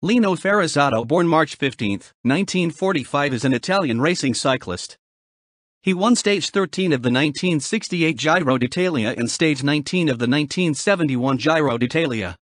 Lino Farisato, born March 15, 1945, is an Italian racing cyclist. He won Stage 13 of the 1968 Giro d'Italia and Stage 19 of the 1971 Giro d'Italia.